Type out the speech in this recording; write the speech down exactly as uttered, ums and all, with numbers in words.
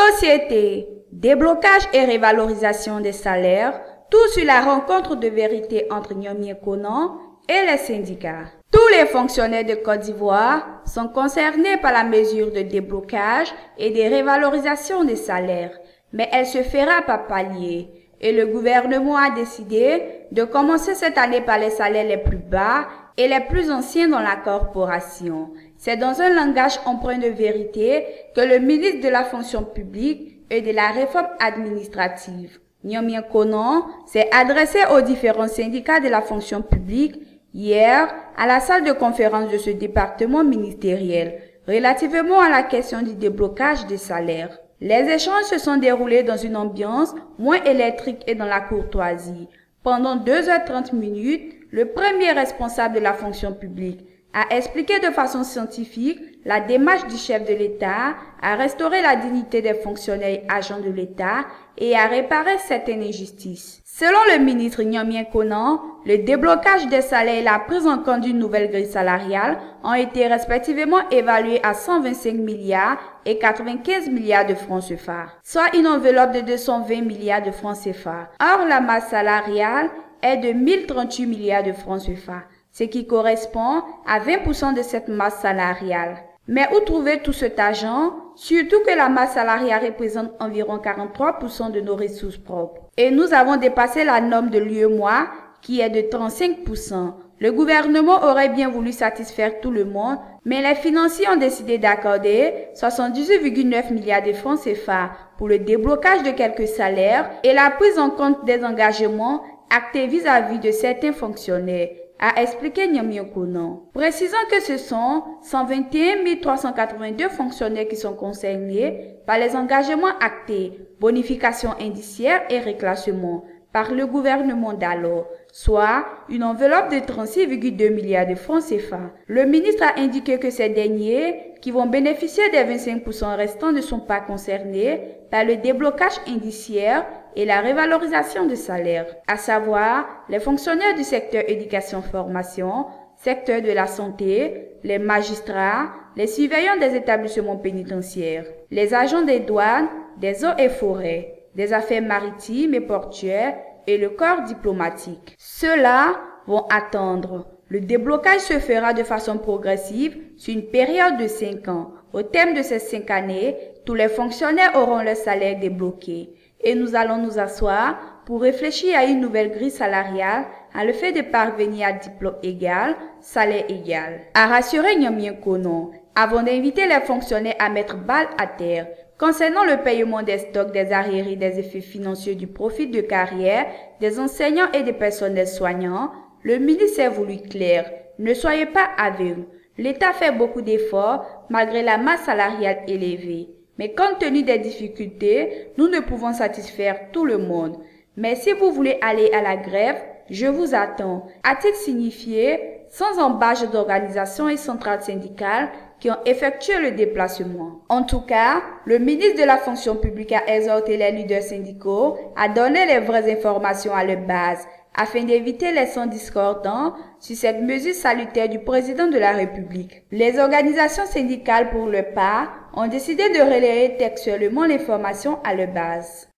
Société, déblocage et révalorisation des salaires, tout sur la rencontre de vérité entre Niamey Konan et les syndicats. Tous les fonctionnaires de Côte d'Ivoire sont concernés par la mesure de déblocage et de révalorisation des salaires, mais elle se fera par palier. Et le gouvernement a décidé de commencer cette année par les salaires les plus bas et les plus anciens dans la corporation. C'est dans un langage empreint de vérité que le ministre de la fonction publique et de la réforme administrative, Niamey Konan, s'est adressé aux différents syndicats de la fonction publique hier à la salle de conférence de ce département ministériel relativement à la question du déblocage des salaires. Les échanges se sont déroulés dans une ambiance moins électrique et dans la courtoisie. Pendant deux heures trente minutes, le premier responsable de la fonction publique a expliqué de façon scientifique la démarche du chef de l'État à restaurer la dignité des fonctionnaires et agents de l'État et à réparer certaines injustices. Selon le ministre Niamey Konan, le déblocage des salaires et la prise en compte d'une nouvelle grille salariale ont été respectivement évalués à cent vingt-cinq milliards et quatre-vingt-quinze milliards de francs C F A, soit une enveloppe de deux cent vingt milliards de francs C F A. Or, la masse salariale est de mille trente-huit milliards de francs C F A, ce qui correspond à vingt pour cent de cette masse salariale. Mais où trouver tout cet argent, surtout que la masse salariale représente environ quarante-trois pour cent de nos ressources propres. Et nous avons dépassé la norme de l'U E M O A qui est de trente-cinq pour cent. Le gouvernement aurait bien voulu satisfaire tout le monde, mais les financiers ont décidé d'accorder soixante-dix-huit virgule neuf milliards de francs C F A pour le déblocage de quelques salaires et la prise en compte des engagements actés vis-à-vis de certains fonctionnaires, a expliqué Niamey Konan. Précisant que ce sont cent vingt et un mille trois cent quatre-vingt-deux fonctionnaires qui sont concernés par les engagements actés, bonification indiciaire et réclassement par le gouvernement d'alors, soit une enveloppe de trente-six virgule deux milliards de francs C F A. Le ministre a indiqué que ces derniers, qui vont bénéficier des vingt-cinq pour cent restants, ne sont pas concernés par le déblocage indiciaire et la révalorisation des salaires, à savoir les fonctionnaires du secteur éducation-formation, secteur de la santé, les magistrats, les surveillants des établissements pénitentiaires, les agents des douanes, des eaux et forêts, des affaires maritimes et portuaires et le corps diplomatique. Ceux-là vont attendre. Le déblocage se fera de façon progressive sur une période de cinq ans. Au terme de ces cinq années, tous les fonctionnaires auront leur salaire débloqué. Et nous allons nous asseoir pour réfléchir à une nouvelle grille salariale, à le fait de parvenir à diplôme égal, salaire égal. A rassurer Niamey Konan, avant d'inviter les fonctionnaires à mettre balle à terre, concernant le paiement des stocks, des arriérés, des effets financiers du profit de carrière, des enseignants et des personnels soignants, le ministre s'est voulu clair. Ne soyez pas aveugles. L'État fait beaucoup d'efforts malgré la masse salariale élevée. Mais compte tenu des difficultés, nous ne pouvons satisfaire tout le monde. Mais si vous voulez aller à la grève, je vous attends. A-t-il signifié sans embâche d'organisations et centrales syndicales qui ont effectué le déplacement. En tout cas, le ministre de la fonction publique a exhorté les leaders syndicaux à donner les vraies informations à leur base afin d'éviter les sons discordants sur cette mesure salutaire du président de la République. Les organisations syndicales, pour leur part, ont décidé de relayer textuellement l'information à leur base.